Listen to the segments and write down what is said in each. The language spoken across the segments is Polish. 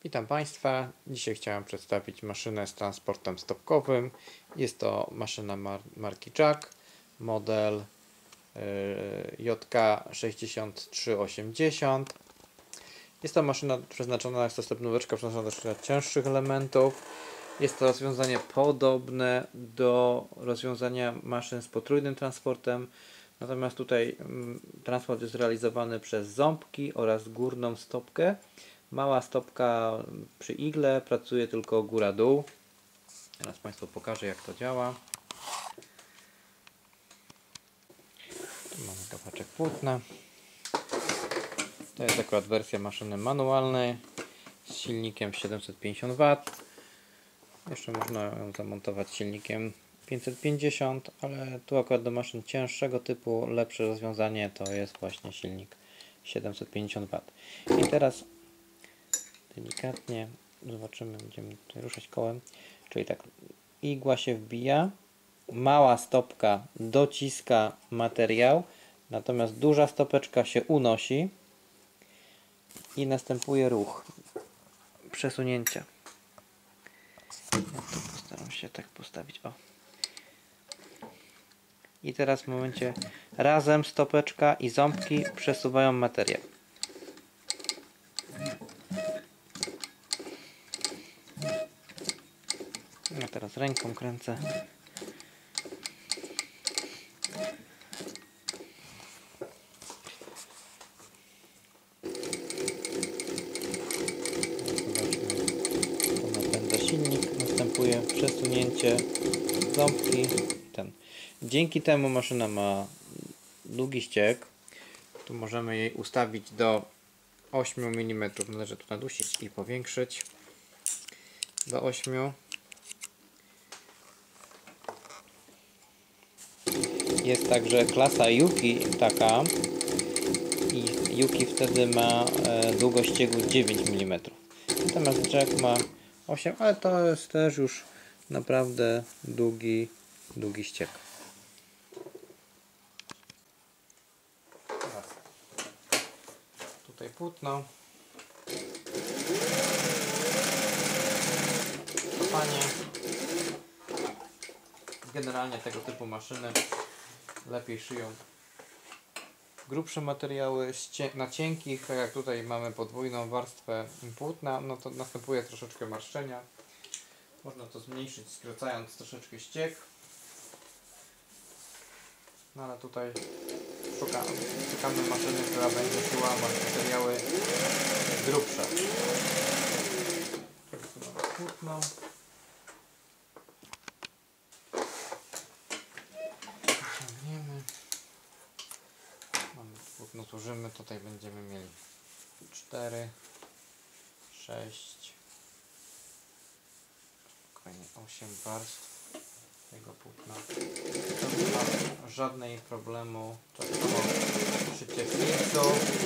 Witam Państwa. Dzisiaj chciałem przedstawić maszynę z transportem stopkowym. Jest to maszyna marki Jack, model JK6380. Jest to maszyna przeznaczona, jest to stopnióweczka przeznaczona do cięższych elementów. Jest to rozwiązanie podobne do rozwiązania maszyn z potrójnym transportem. Natomiast tutaj transport jest realizowany przez ząbki oraz górną stopkę. Mała stopka przy igle pracuje tylko góra-dół. Teraz Państwu pokażę, jak to działa. Tu mamy kawałeczek płótna. To jest akurat wersja maszyny manualnej z silnikiem 750 W. Jeszcze można ją zamontować silnikiem 550, ale tu akurat do maszyn cięższego typu lepsze rozwiązanie to jest właśnie silnik 750 W. I teraz delikatnie zobaczymy, będziemy tutaj ruszać kołem, czyli tak, igła się wbija, mała stopka dociska materiał, natomiast duża stopeczka się unosi i następuje ruch przesunięcia. Ja tu postaram się tak postawić, o. I teraz w momencie razem stopeczka i ząbki przesuwają materiał. Ja teraz ręką kręcę. Zobaczmy, napędza silnik, następuje przesunięcie ząbki. Dzięki temu maszyna ma długi ściek. Tu możemy jej ustawić do 8 mm. Należy tu nadusić i powiększyć do 8. Jest także klasa Yuki taka i Yuki wtedy ma długość ściegu 9 mm. Natomiast Jack ma 8, ale to jest też już naprawdę długi ścieg. Tutaj płótno. Cofanie. Generalnie tego typu maszyny lepiej szyją grubsze materiały. Na cienkich, tak jak tutaj mamy podwójną warstwę płótna, no to następuje troszeczkę marszczenia. Można to zmniejszyć, skracając troszeczkę ścieg. No ale tutaj szukamy maszyny, która będzie szyła materiały grubsze. Płótno. Ciągniemy. Płótno złożymy, tutaj będziemy mieli 4, 6, 8 warstw tego płótna. Nie ma żadnego problemu. Tak samo szycie flicu.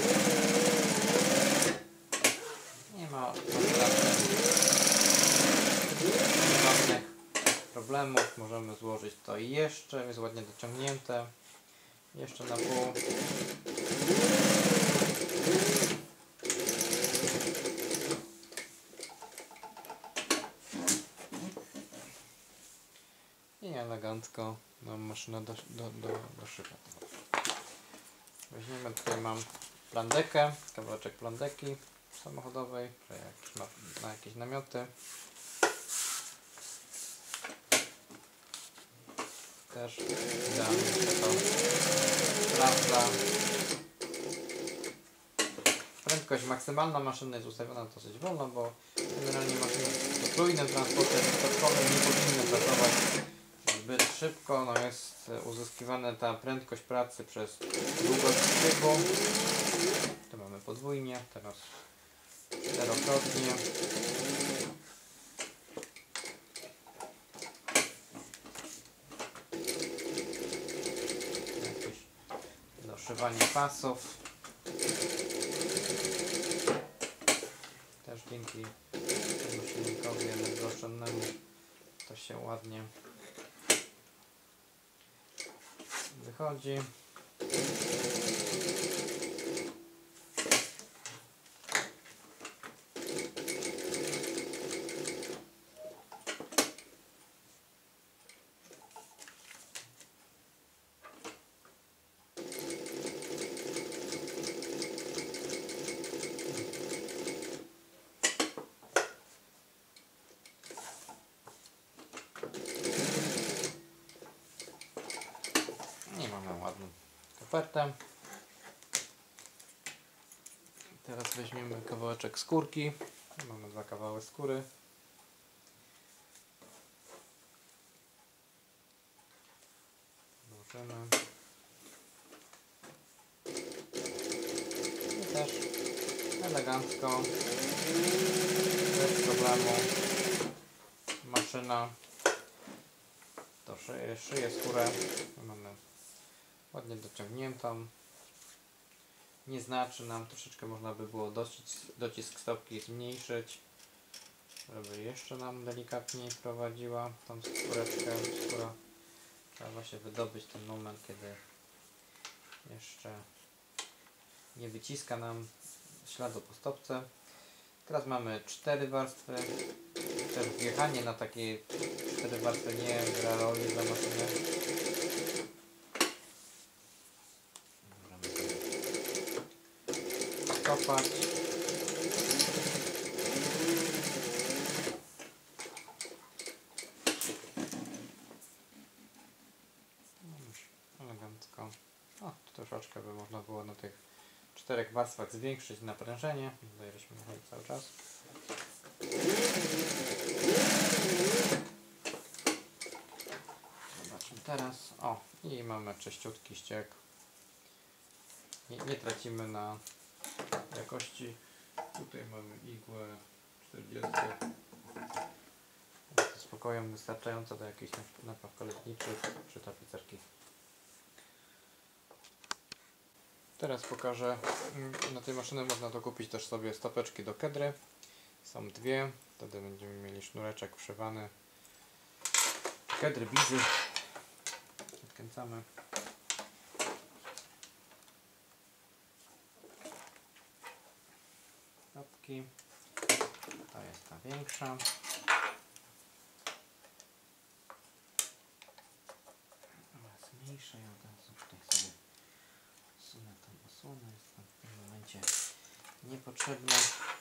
Nie ma żadnych problemów. Możemy złożyć to i jeszcze. Jest ładnie dociągnięte. Jeszcze na pół. I elegancko mam maszynę do szycia. Weźmiemy, tutaj mam plandekę, kawałeczek plandeki samochodowej, na jakieś namioty. Też idealnie się to sprawdza. Prędkość maksymalna maszyny jest ustawiona dosyć wolno, bo generalnie maszyny z potrójnym transportem stopkowym nie powinny pracować zbyt szybko. No jest uzyskiwana ta prędkość pracy przez długość ściegu. Tu mamy podwójnie, teraz czterokrotnie. Jakieś doszywanie pasów. Też dzięki temu silnikowi energooszczędnemu to się ładnie wychodzi. kopertę. Teraz weźmiemy kawałeczek skórki. Mamy 2 kawały skóry. Włożymy. I też elegancko, bez problemu maszyna to szyje skórę. Mamy ładnie dociągniętą. Nie znaczy nam, troszeczkę można by było docisk stopki zmniejszyć, żeby jeszcze nam delikatniej prowadziła tą skóreczkę. Trzeba właśnie wydobyć ten moment, kiedy jeszcze nie wyciska nam śladu po stopce. Teraz mamy 4 warstwy. Też wjechanie na takie 4 warstwy nie gra roli dla maszyny. Możemy kopać. Elegancko. O, tu troszeczkę by można było na tych 4 warstwach zwiększyć naprężenie. Tutaj żeśmy jechali cały czas. Zobaczmy teraz. O, i mamy czyściutki ściek. Nie tracimy na jakości. Tutaj mamy igłę 40. Z spokojem wystarczająco do jakichś napraw lotniczych czy tapicerki. Teraz pokażę, na tej maszynie można dokupić też sobie stopeczki do kedry. Są 2, wtedy będziemy mieli sznureczek wszywany. Kedry bizy. Odkręcamy. Stopki. To jest ta większa. Oraz mniejsza. Ja od razu tutaj sobie odsunę tą osłonę. Jest tam w tym momencie niepotrzebna.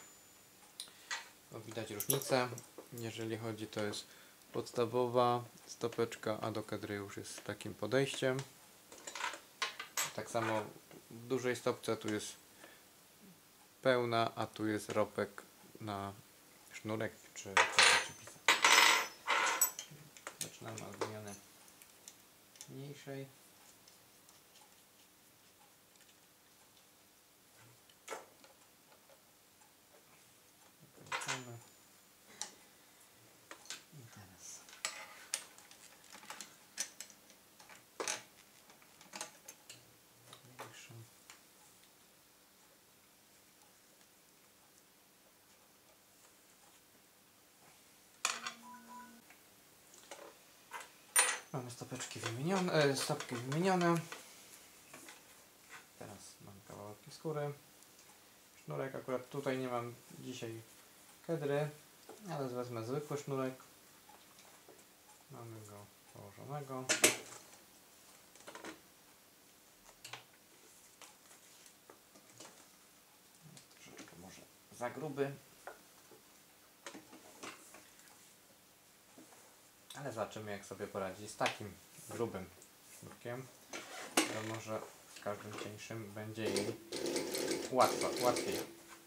No, widać różnicę. Jeżeli chodzi, to jest podstawowa stopeczka, a do kedry już jest z takim podejściem. Tak samo w dużej stopce tu jest pełna, a tu jest ropek na sznurek czy pisa. Zaczynamy od wymiany mniejszej. Wykręcamy. I teraz większą. Mamy stopeczki wymienione, stopki wymienione. Teraz mam kawałki skóry. Sznurek, akurat tutaj nie mam dzisiaj kedry, ale wezmę zwykły sznurek. Mamy go położonego. Troszeczkę może za gruby. Ale zobaczymy, jak sobie poradzi z takim grubym sznurkiem. To może z każdym cieńszym będzie jej łatwiej.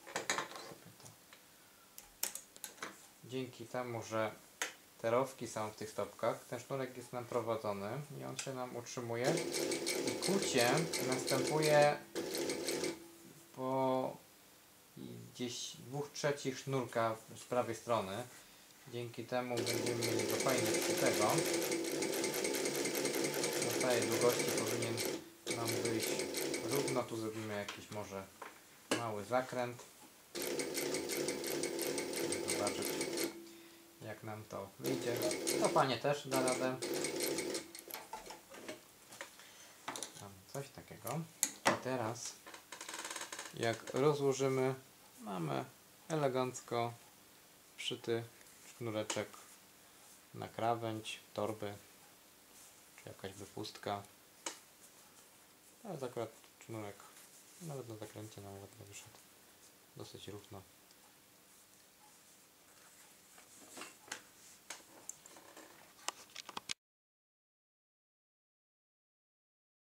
Dzięki temu, że te rowki są w tych stopkach, ten sznurek jest nam prowadzony i on się nam utrzymuje. I kucie następuje po gdzieś 2/3 sznurka z prawej strony. Dzięki temu będziemy mieli go fajnie przykutego. Na całej długości powinien nam wyjść równo. Tu zrobimy jakiś może mały zakręt. Zobaczyć, jak nam to wyjdzie. Kopanie też da radę. Mamy coś takiego. I teraz, jak rozłożymy, mamy elegancko wszyty sznureczek na krawędź torby, czy jakaś wypustka. To jest akurat sznurek, nawet na zakręcie nam ładnie wyszedł. Dosyć równo.